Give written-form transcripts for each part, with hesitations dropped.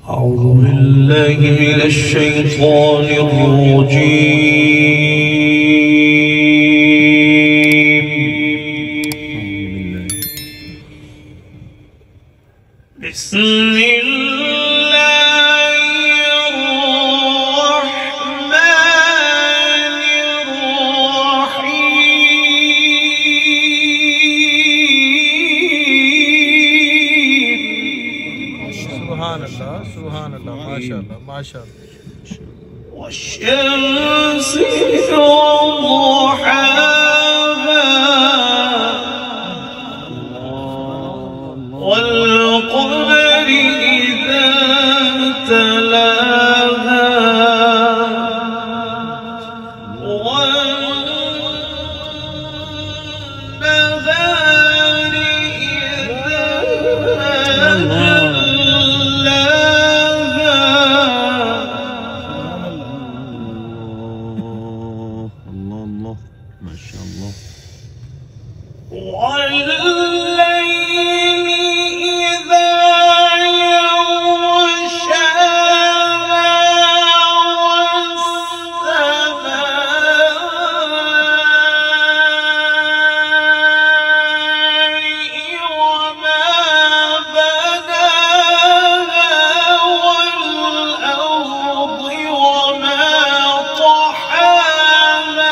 أعوذ بالله من الشيطان الرجيم. بسم الله الرحمن الرحيم. سبحان الله سبحان الله ما شاء الله ما شاء الله. والشمس وضحاها والقمر إذا تلاها والنهار إذا ما شاء الله. والليل إذا يغشاها والسماء وما بناها والأرض وما طحاها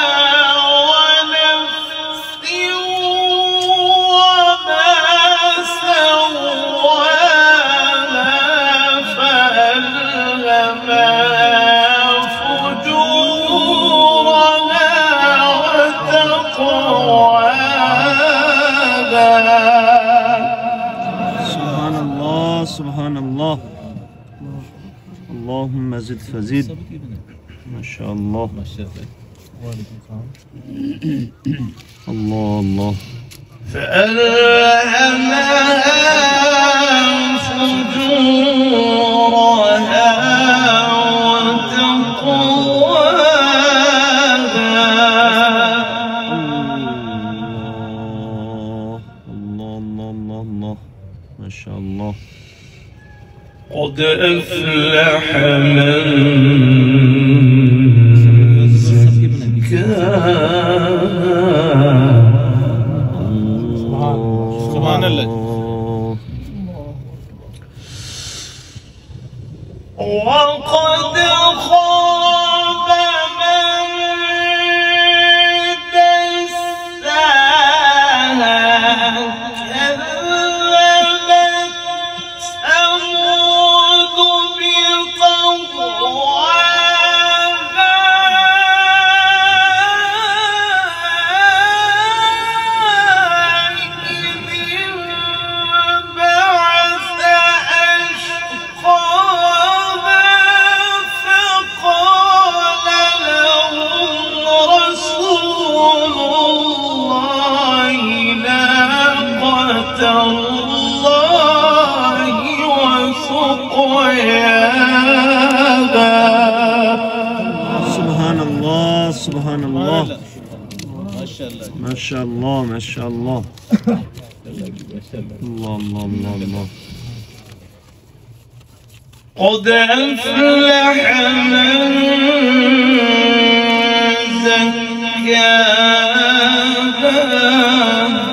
سبحان الله سبحان الله. اللهم زد فزد. ما شاء الله. الله الله. فألهمها فجورها وتقواها. الله الله الله الله. ما شاء الله. قد أفلح من زكاها. سبحان الله. وقد خاب من دساها. كذبت ثمود بطغواها إذ انبعث أشقاها فقال لهم رسول الله ناقة الله وسقياها. سبحان الله سبحان الله. ما شاء الله ما شاء الله ما شاء الله. الله الله الله الله. قد أفلح من زكاها.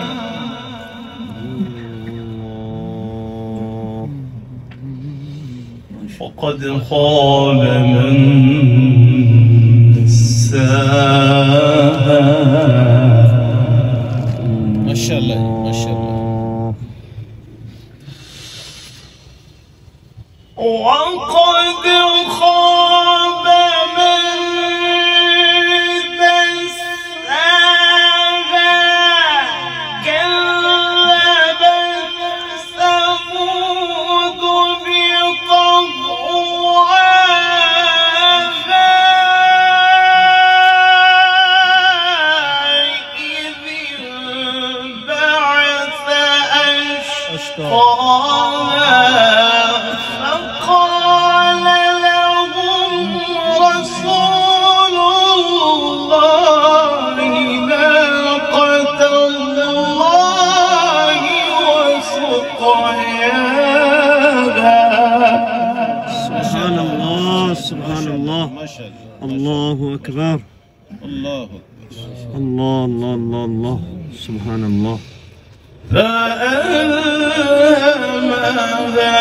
وقد خاب من دساها. ما شاء الله ما شاء الله. وقد خاب من دساها. كذبت ثمود بطغواها إذ انبعث أشقاها فقال لهم ما شاء الله الله أكبر الله الله الله الله الله سبحان الله. فألهمها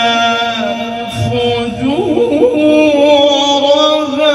فجورها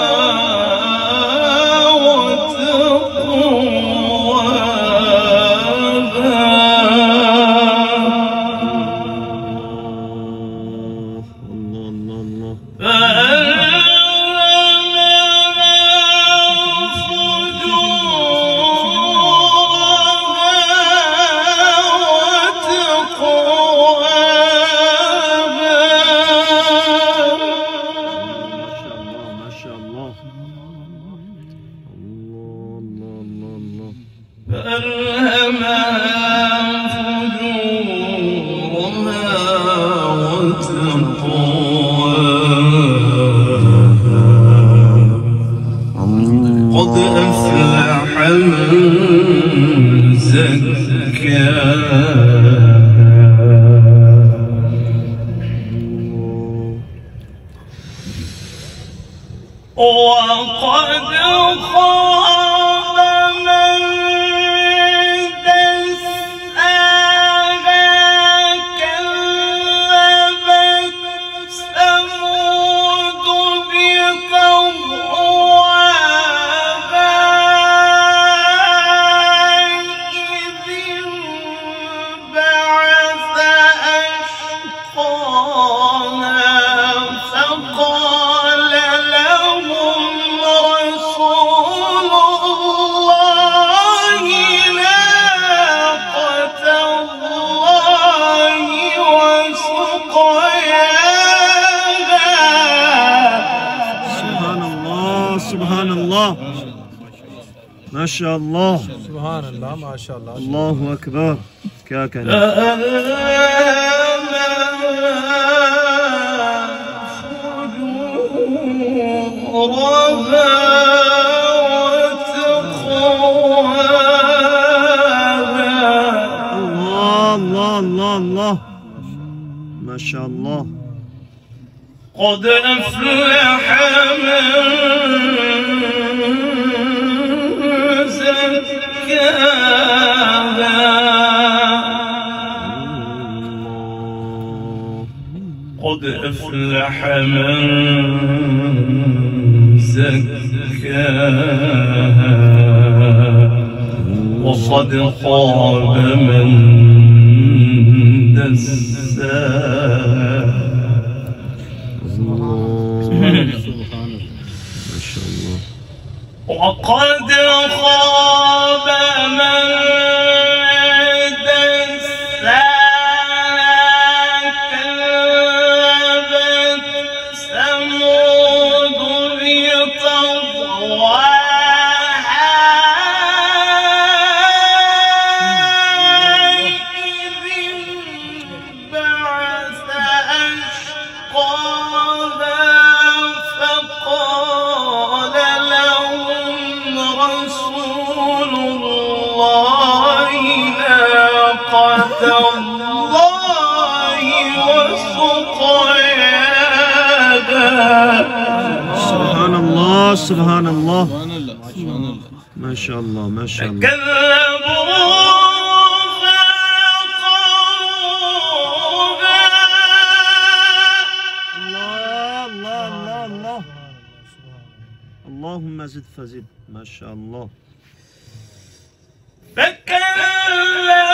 قد أفلح من زكاها وقد خاب من دساها كذبت ثمود بطغواها إذ انبعث أشقاها فقال لهم رسول الله ناقة الله وسقياها. سبحان الله سبحان الله ما شاء الله سبحان الله ما شاء الله. الله أكبر. كاكنا الله الله الله الله ما شاء الله. قد أفلح من زكاها قد أفلح من زكاها وقد خاب من دساها. ما شاء الله. وقد خاب من دساها كذبت ثمود بطغواها إذ انبعث أشقاها فقال لهم رسول الله ناقة الله وسقياها. سبحان الله سبحان الله سبحان الله سبحان الله ما شاء الله ما شاء الله. كذبوا الله الله الله الله اللهم زد فزد ما شاء الله. فكذبوا